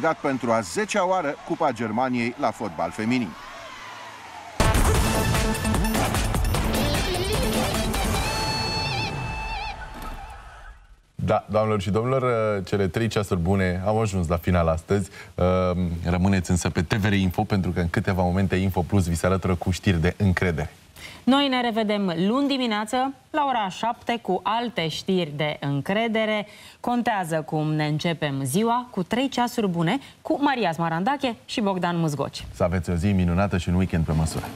consacrat pentru a 10-a oară Cupa Germaniei la fotbal feminin. Da, doamnelor și domnilor, cele 3 ceasuri bune au ajuns la final astăzi. Rămâneți însă pe TVR Info, pentru că în câteva momente Info Plus vi se alătură cu știri de încredere. Noi ne revedem luni dimineață la ora 7 cu alte știri de încredere. Contează cum ne începem ziua cu 3 ceasuri bune cu Maria Smarandache și Bogdan Muzgoci. Să aveți o zi minunată și un weekend pe măsură.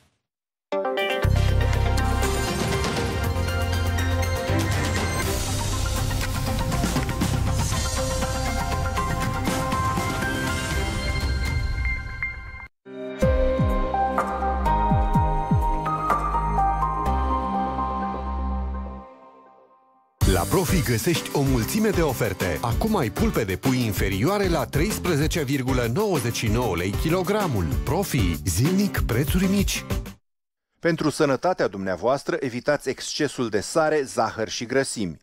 La Profi găsești o mulțime de oferte. Acum ai pulpe de pui inferioare la 13,99 lei kilogramul. Profi, zilnic prețuri mici. Pentru sănătatea dumneavoastră, evitați excesul de sare, zahăr și grăsimi.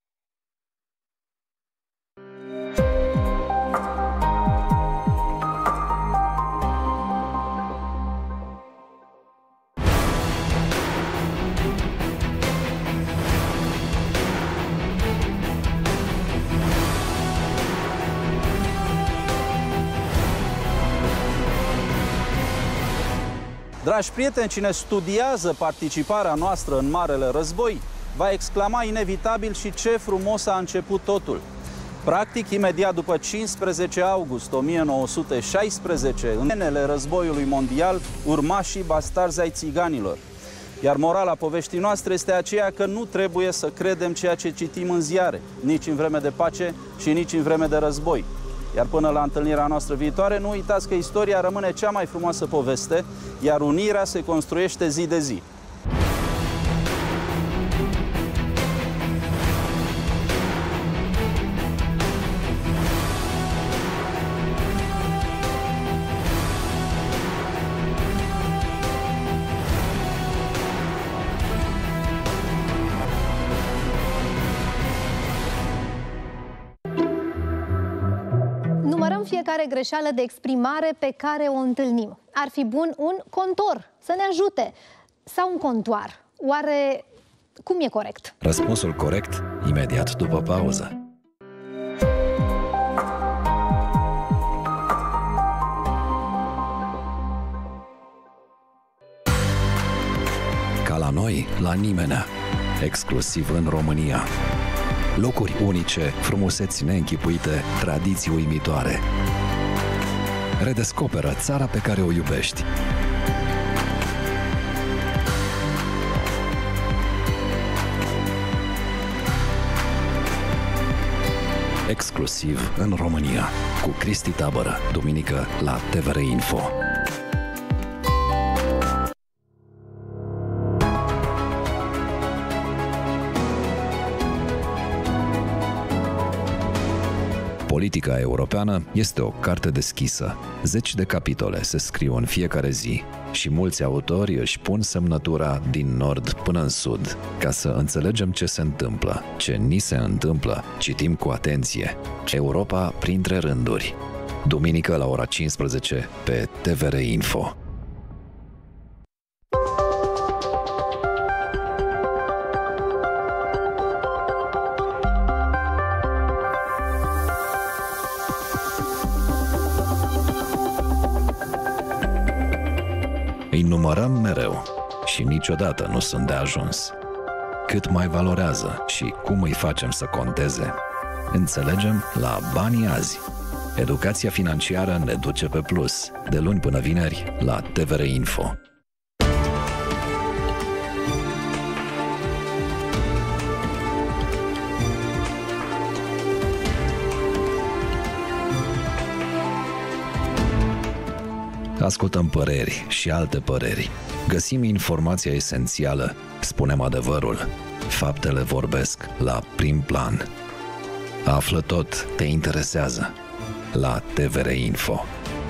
Dragi prieteni, cine studiază participarea noastră în Marele Război va exclama inevitabil: și ce frumos a început totul! Practic, imediat după 15 august 1916, în genele războiului mondial, urmașii bastarzi ai țiganilor. Iar morala poveștii noastre este aceea că nu trebuie să credem ceea ce citim în ziare, nici în vreme de pace și nici în vreme de război. Iar până la întâlnirea noastră viitoare, nu uitați că istoria rămâne cea mai frumoasă poveste, iar unirea se construiește zi de zi. Fiecare greșeală de exprimare pe care o întâlnim. Ar fi bun un contor să ne ajute. Sau un contoar. Oare cum e corect? Răspunsul corect imediat după pauză. Ca la noi, la nimenea. Exclusiv în România. Locuri unice, frumuseți neînchipuite, tradiții uimitoare. Redescoperă țara pe care o iubești. Exclusiv în România, cu Cristi Tabără, duminică la TVR Info. Politica europeană este o carte deschisă. 10 de capitole se scriu în fiecare zi și mulți autori își pun semnătura din nord până în sud. Ca să înțelegem ce se întâmplă, ce ni se întâmplă, citim cu atenție. Europa printre rânduri. Duminică la ora 15 pe TVR Info. Îi numărăm mereu și niciodată nu sunt de ajuns. Cât mai valorează și cum îi facem să conteze? Înțelegem la Banii Azi. Educația financiară ne duce pe plus. De luni până vineri la TVR Info. Ascultăm păreri și alte păreri. Găsim informația esențială, spunem adevărul. Faptele vorbesc la prim plan. Află tot, te interesează. La TVR Info.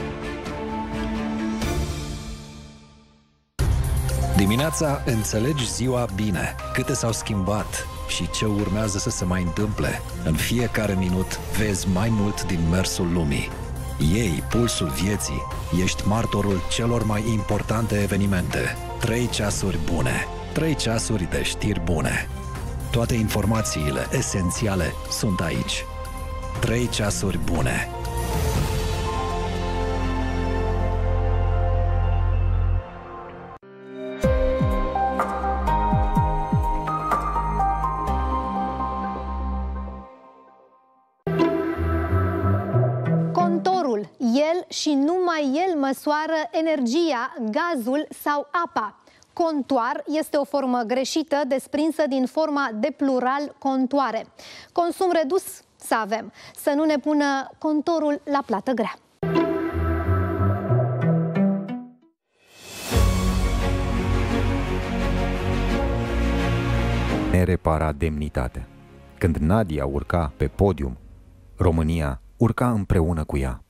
Dimineața înțelegi ziua bine, câte s-au schimbat și ce urmează să se mai întâmple. În fiecare minut vezi mai mult din mersul lumii. Iei pulsul vieții, ești martorul celor mai importante evenimente. 3 ceasuri bune, 3 ceasuri de știri bune. Toate informațiile esențiale sunt aici. 3 ceasuri bune. El și numai el măsoară energia, gazul sau apa. Contoar este o formă greșită desprinsă din forma de plural contoare. Consum redus să avem, să nu ne pună contorul la plată grea. Nerepara demnitate. Când Nadia urca pe podium, România urca împreună cu ea.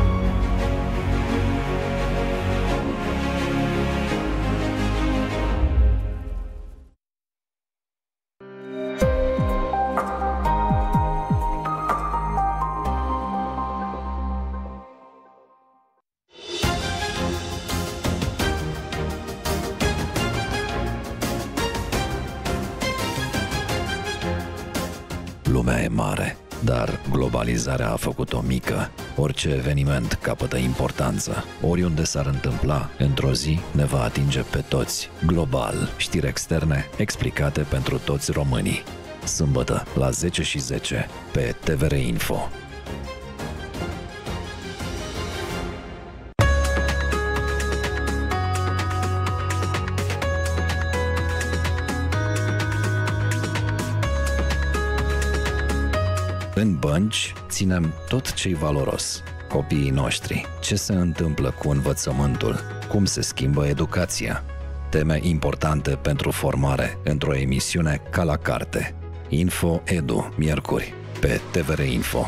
Lumea e mare, dar globalizarea a făcut-o mică. Orice eveniment capătă importanță. Oriunde s-ar întâmpla, într-o zi ne va atinge pe toți. Global, știri externe explicate pentru toți românii. Sâmbătă, la 10:10, pe TVR Info. În bănci ținem tot ce-i valoros. Copiii noștri, ce se întâmplă cu învățământul, cum se schimbă educația. Teme importante pentru formare într-o emisiune ca la carte. Info Edu, miercuri, pe TVR Info.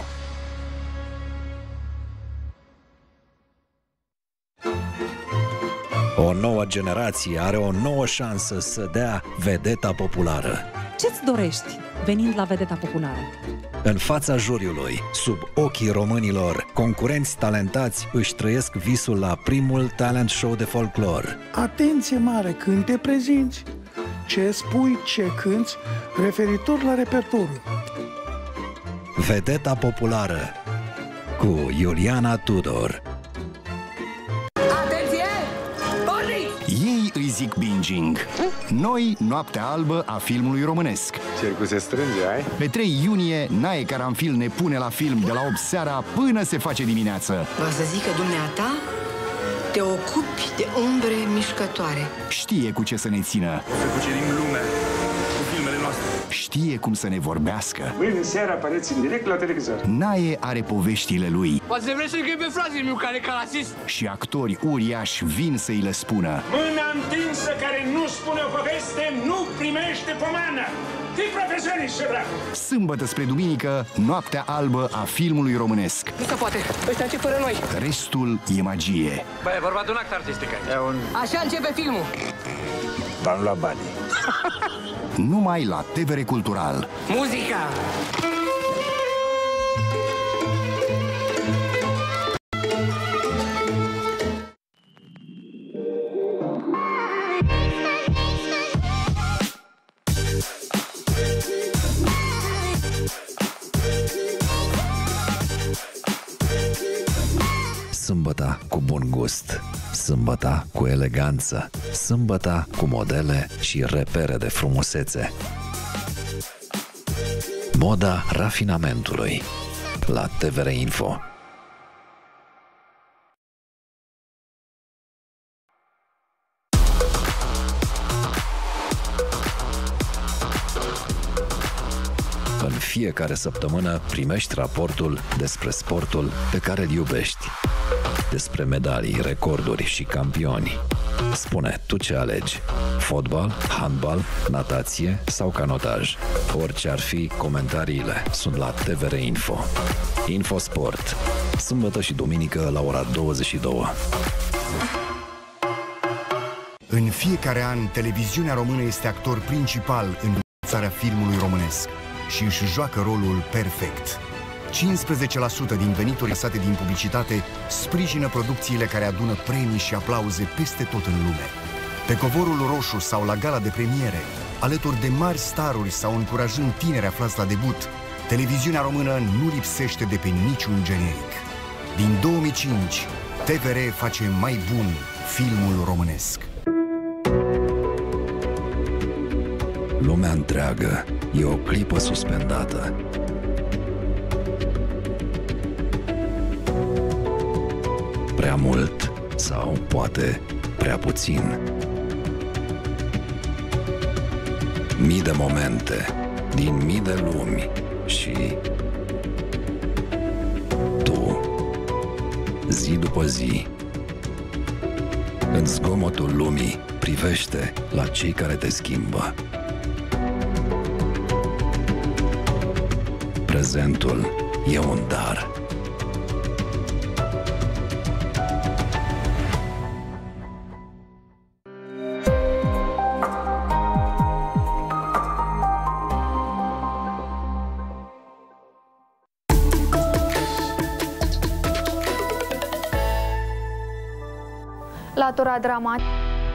O nouă generație are o nouă șansă să dea vedeta populară. Ce-ți dorești venind la vedeta populară? În fața juriului, sub ochii românilor, concurenți talentați își trăiesc visul la primul talent show de folclor. Atenție mare când te prezinți, ce spui, ce cânți, referitor la repertoriu. Vedeta populară cu Iuliana Tudor. Ei îi zic binging. Noi, noaptea albă a filmului românesc. Cercul se strânge, ai? Pe 3 iunie, Nae Caranfil ne pune la film de la 8 seara până se face dimineață. Va să zic că dumneata te ocupi de umbre mișcătoare. Știe cu ce să ne țină. Să cucerim lumea cu filmele noastre. Știe cum să ne vorbească. Mâine seara apareți în direct la televizor. Nae are poveștile lui. Poate vrei să-i pe frazele meu care ca rasist. Și actori uriași vin să-i le spună. Mâna întinsă care nu spune o poveste nu primește pomană. Fii profesionist, ce dracu! Sâmbătă spre duminică, noaptea albă a filmului românesc. Nu se poate, ăștia încep fără noi. Restul e magie. Băi, e vorba de un act artistic aici. Așa începe filmul. V-am luat banii. Numai la TVR Cultural. Muzica! Sâmbăta cu bun gust, sâmbăta cu eleganță, sâmbăta cu modele și repere de frumusețe. Moda rafinamentului la TVR Info. În fiecare săptămână primești raportul despre sportul pe care îl iubești. Despre medalii, recorduri și campioni. Spune tu ce alegi. Fotbal, handbal, natație sau canotaj. Orice ar fi, comentariile sunt la TVR Info. Infosport. Sâmbătă și duminică la ora 22. În fiecare an, televiziunea română este actor principal în țara filmului românesc și își joacă rolul perfect. 15% din venituri lăsate din publicitate sprijină producțiile care adună premii și aplauze peste tot în lume. Pe covorul roșu sau la gala de premiere, alături de mari staruri sau încurajând tineri aflați la debut, televiziunea română nu lipsește de pe niciun generic. Din 2005, TVR face mai bun filmul românesc. Lumea întreagă e o clipă suspendată. Prea mult sau poate prea puțin. Mii de momente din mii de lumi și tu, zi după zi, în zgomotul lumii, privește la cei care te schimbă. Prezentul e un dar. Latura dramatică.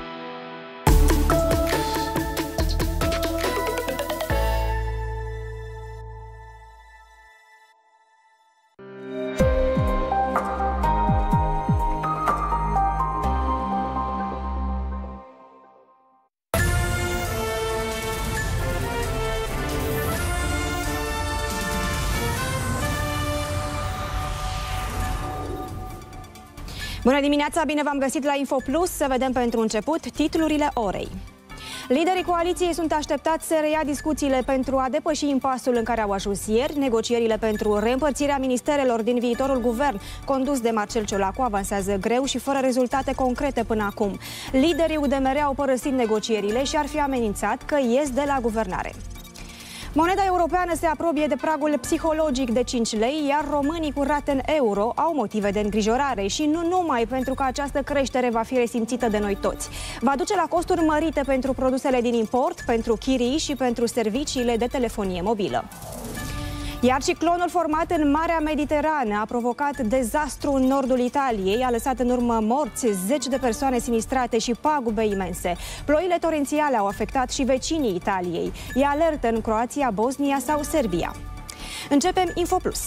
Bună dimineața, bine v-am găsit la Info Plus. Să vedem pentru început titlurile orei. Liderii coaliției sunt așteptați să reia discuțiile pentru a depăși impasul în care au ajuns ieri. Negocierile pentru reîmpărțirea ministerelor din viitorul guvern, condus de Marcel Ciolacu, avansează greu și fără rezultate concrete până acum. Liderii UDMR au părăsit negocierile și ar fi amenințat că ies de la guvernare. Moneda europeană se apropie de pragul psihologic de 5 lei, iar românii cu rate în euro au motive de îngrijorare și nu numai, pentru că această creștere va fi resimțită de noi toți. Va duce la costuri mărite pentru produsele din import, pentru chirii și pentru serviciile de telefonie mobilă. Iar ciclonul format în Marea Mediterană a provocat dezastru în nordul Italiei, a lăsat în urmă morți, 10 de persoane sinistrate și pagube imense. Ploile torențiale au afectat și vecinii Italiei. E alertă în Croația, Bosnia sau Serbia. Începem Info Plus.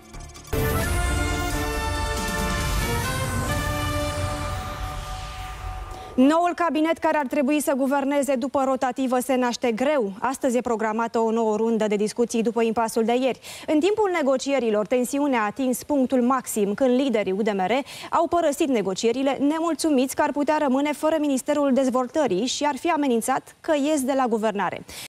Noul cabinet care ar trebui să guverneze după rotativă se naște greu. Astăzi e programată o nouă rundă de discuții după impasul de ieri. În timpul negocierilor, tensiunea a atins punctul maxim când liderii UDMR au părăsit negocierile, nemulțumiți că ar putea rămâne fără Ministerul Dezvoltării și ar fi amenințat că ies de la guvernare.